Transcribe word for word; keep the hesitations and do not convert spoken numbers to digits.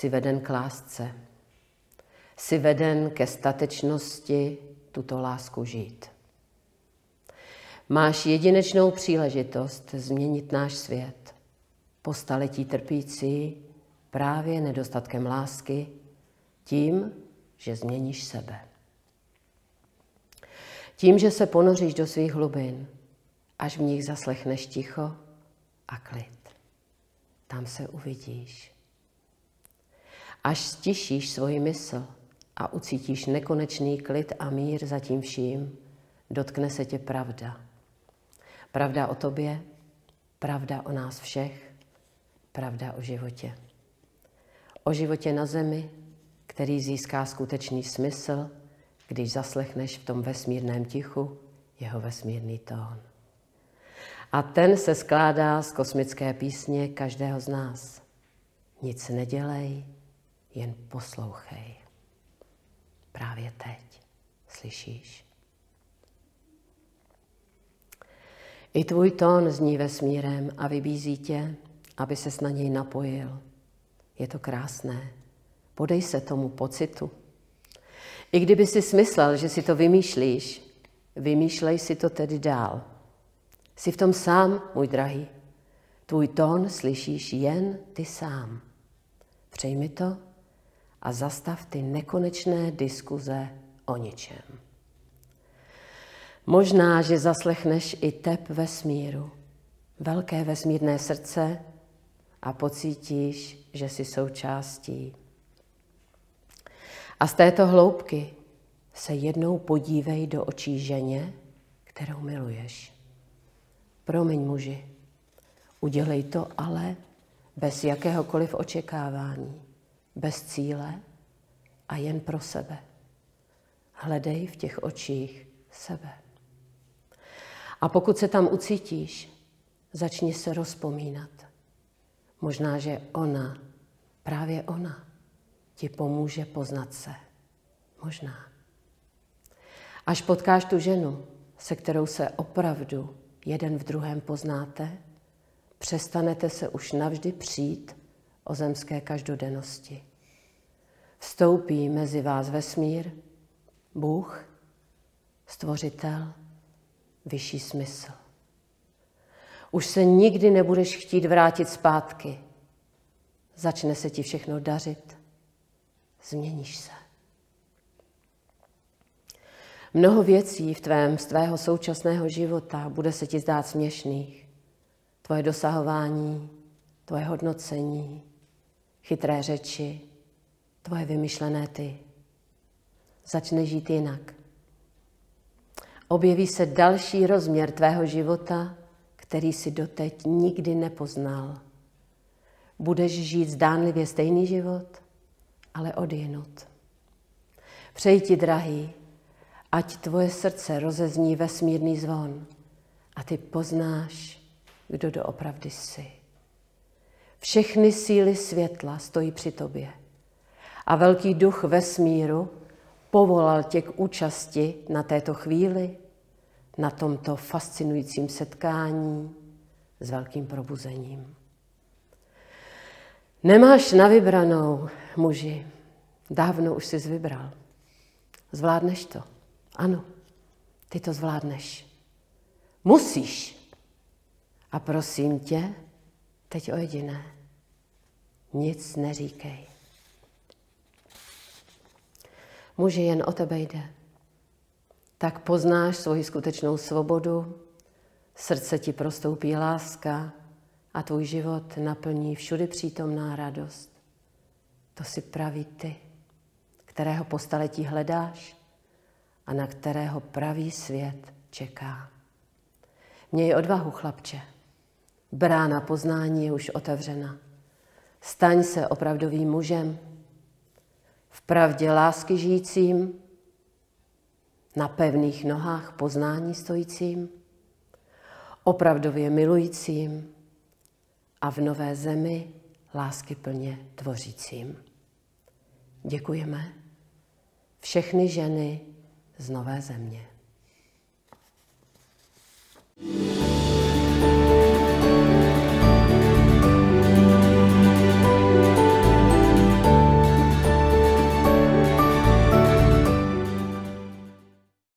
jsi veden k lásce. Jsi veden ke statečnosti tuto lásku žít. Máš jedinečnou příležitost změnit náš svět po staletí trpící právě nedostatkem lásky tím, že změníš sebe. Tím, že se ponoříš do svých hlubin, až v nich zaslechneš ticho a klid. Tam se uvidíš. Až stišíš svoji mysl a ucítíš nekonečný klid a mír za tím vším, dotkne se tě pravda. Pravda o tobě, pravda o nás všech, pravda o životě. O životě na zemi, který získá skutečný smysl, když zaslechneš v tom vesmírném tichu jeho vesmírný tón. A ten se skládá z kosmické písně každého z nás. Nic nedělej, jen poslouchej. Právě teď, slyšíš? I tvůj tón zní vesmírem a vybízí tě, aby ses na něj napojil. Je to krásné. Podej se tomu pocitu. I kdyby si smyslel, že si to vymýšlíš, vymýšlej si to tedy dál. Jsi v tom sám, můj drahý. Tvůj tón slyšíš jen ty sám. Přejmi to a zastav ty nekonečné diskuze o ničem. Možná, že zaslechneš i tep vesmíru, velké vesmírné srdce a pocítíš, že jsi součástí. A z této hloubky se jednou podívej do očí ženě, kterou miluješ. Promiň, muži, udělej to ale bez jakéhokoliv očekávání, bez cíle a jen pro sebe. Hledej v těch očích sebe. A pokud se tam ucítíš, začni se rozpomínat. Možná, že ona, právě ona, ti pomůže poznat se. Možná. Až potkáš tu ženu, se kterou se opravdu jeden v druhém poznáte, přestanete se už navždy přít o zemské každodennosti. Vstoupí mezi vás vesmír, Bůh, Stvořitel, vyšší smysl. Už se nikdy nebudeš chtít vrátit zpátky. Začne se ti všechno dařit. Změníš se. Mnoho věcí v tvém z tvého současného života bude se ti zdát směšných. Tvoje dosahování, tvoje hodnocení, chytré řeči, tvoje vymyšlené ty. Začneš žít jinak. Objeví se další rozměr tvého života, který si doteď nikdy nepoznal. Budeš žít zdánlivě stejný život, ale odjinud. Přeji ti, drahý, ať tvoje srdce rozezní vesmírný zvon a ty poznáš, kdo doopravdy jsi. Všechny síly světla stojí při tobě a velký duch vesmíru povolal tě k účasti na této chvíli, na tomto fascinujícím setkání s velkým probuzením. Nemáš na vybranou, muži, dávno už jsi vybral. Zvládneš to? Ano, ty to zvládneš. Musíš. A prosím tě, teď o jediné. Nic neříkej. Muži, jen o tebe jde. Tak poznáš svoji skutečnou svobodu, srdce ti prostoupí láska a tvůj život naplní všudy přítomná radost. To jsi pravý ty, kterého po staletí hledáš a na kterého pravý svět čeká. Měj odvahu, chlapče. Brána poznání je už otevřena. Staň se opravdovým mužem, v pravdě lásky žijícím, na pevných nohách poznání stojícím, opravdově milujícím a v nové zemi lásky plně tvořícím. Děkujeme všechny ženy z nové země.